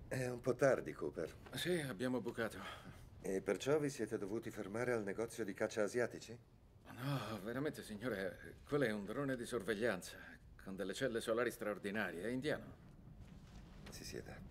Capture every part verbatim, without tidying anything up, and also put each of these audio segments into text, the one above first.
È un po' tardi, Cooper. Sì, abbiamo bucato. E perciò vi siete dovuti fermare al negozio di caccia asiatici? No, veramente, signore, quello è un drone di sorveglianza con delle celle solari straordinarie. È indiano. Si sieda.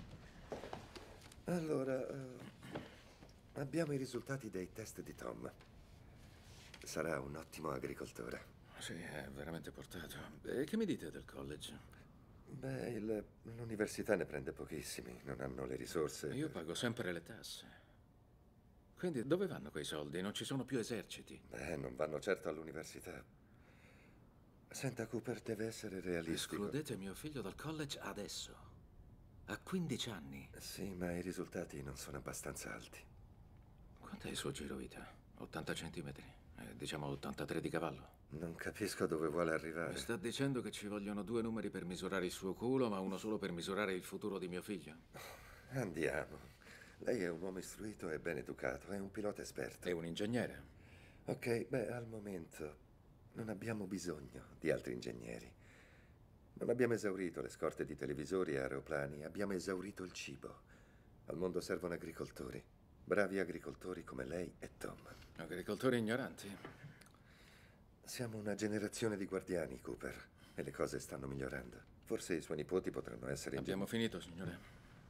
Allora, eh, abbiamo i risultati dei test di Tom. Sarà un ottimo agricoltore. Sì, è veramente portato. E che mi dite del college? Beh, il- l'università ne prende pochissimi, non hanno le risorse Io per... pago sempre le tasse. Quindi dove vanno quei soldi? Non ci sono più eserciti. Beh, non vanno certo all'università. Senta, Cooper, deve essere realistico. Escludete mio figlio dal college adesso. Ha quindici anni. Sì, ma i risultati non sono abbastanza alti. Quant'è il suo girovita? ottanta centimetri. Eh, diciamo ottantatré di cavallo. Non capisco dove vuole Mi arrivare. sta dicendo che ci vogliono due numeri per misurare il suo culo, ma uno solo per misurare il futuro di mio figlio? Andiamo. Lei è un uomo istruito e ben educato, è un pilota esperto. È un ingegnere. Ok, beh, al momento non abbiamo bisogno di altri ingegneri. Non abbiamo esaurito le scorte di televisori e aeroplani, abbiamo esaurito il cibo. Al mondo servono agricoltori, bravi agricoltori come lei e Tom. Agricoltori ignoranti. Siamo una generazione di guardiani, Cooper, e le cose stanno migliorando. Forse i suoi nipoti potranno essere Abbiamo ingegneri. finito, signore.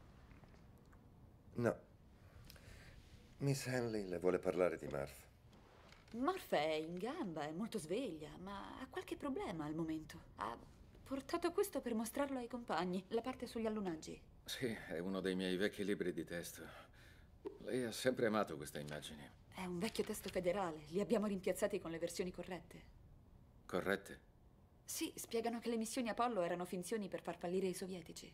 No. Miss Hanley le vuole parlare di Marv. Morph è in gamba, è molto sveglia, ma ha qualche problema al momento. Ha portato questo per mostrarlo ai compagni, la parte sugli allunaggi. Sì, è uno dei miei vecchi libri di testo. Lei ha sempre amato queste immagini. È un vecchio testo federale, li abbiamo rimpiazzati con le versioni corrette. Corrette? Sì, spiegano che le missioni Apollo erano finzioni per far fallire i sovietici.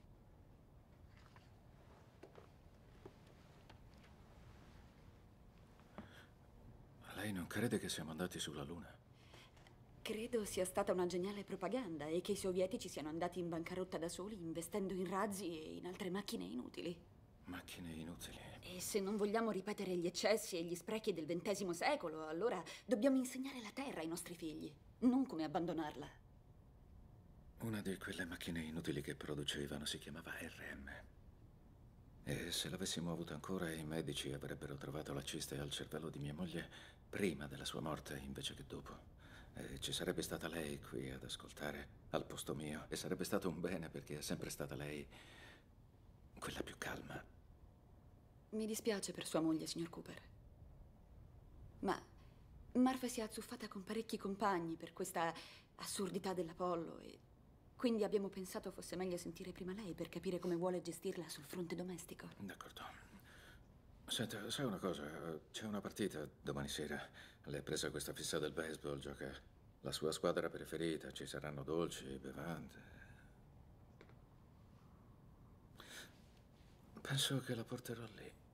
Lei non crede che siamo andati sulla Luna? Credo sia stata una geniale propaganda e che i sovietici siano andati in bancarotta da soli, investendo in razzi e in altre macchine inutili. Macchine inutili. E se non vogliamo ripetere gli eccessi e gli sprechi del ventesimo secolo, allora dobbiamo insegnare la terra ai nostri figli, non come abbandonarla. Una di quelle macchine inutili che producevano si chiamava R M. E se l'avessimo avuta ancora, i medici avrebbero trovato la ciste al cervello di mia moglie prima della sua morte invece che dopo. E ci sarebbe stata lei qui ad ascoltare al posto mio. E sarebbe stato un bene perché è sempre stata lei quella più calma. Mi dispiace per sua moglie, signor Cooper. Ma Marfa si è azzuffata con parecchi compagni per questa assurdità dell'Apollo e quindi abbiamo pensato fosse meglio sentire prima lei per capire come vuole gestirla sul fronte domestico. D'accordo. Senta, sai una cosa? C'è una partita domani sera. Lei ha preso questa fissa del baseball, gioca la sua squadra preferita, ci saranno dolci, bevande. Penso che la porterò lì.